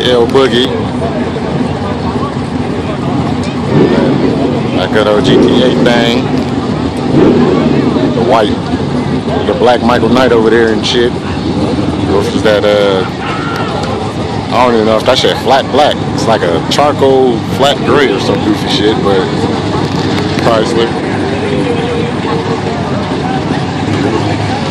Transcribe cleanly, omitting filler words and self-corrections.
L Boogie. That good old GTA thing. The black Michael Knight over there and shit. This is that I don't even know if that shit flat black. It's like a charcoal flat gray or some goofy shit, but Chrysler.